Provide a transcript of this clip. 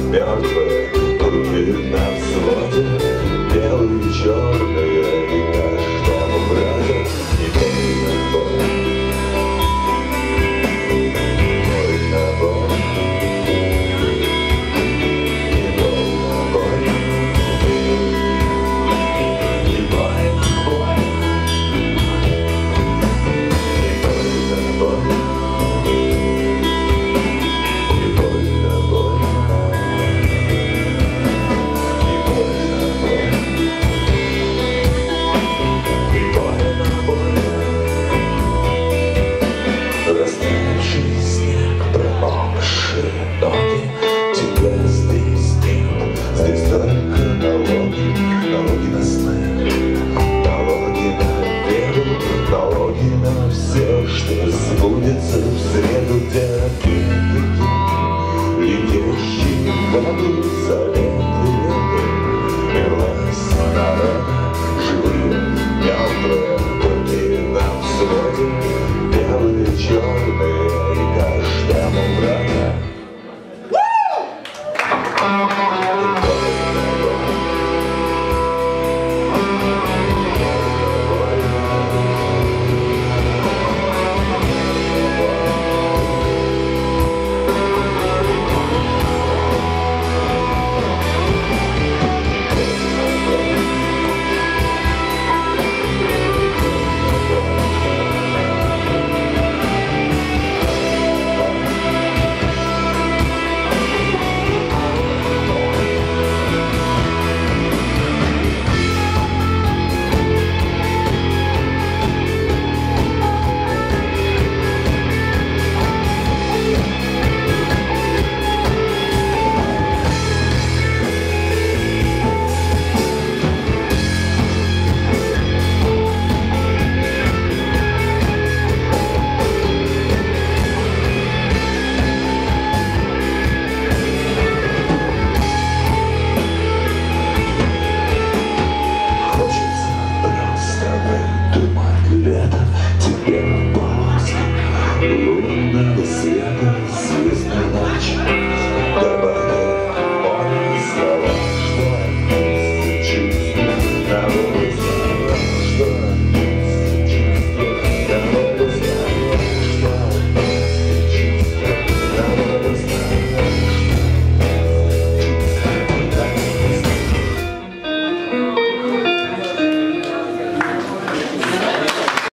мертвые руки на взводе, белые и черные, и каждому брате не больно боль. Больно боль. Не больно боль. Не больно боль. Не больно боль. Не больно боль. Не больно боль. Не больно боль. Растаявший снег, промокшие ноги, тебя здесь нет, здесь только налоги, налоги на сны, налоги на веру, налоги на все, что сбудется в среду, где летящие в воду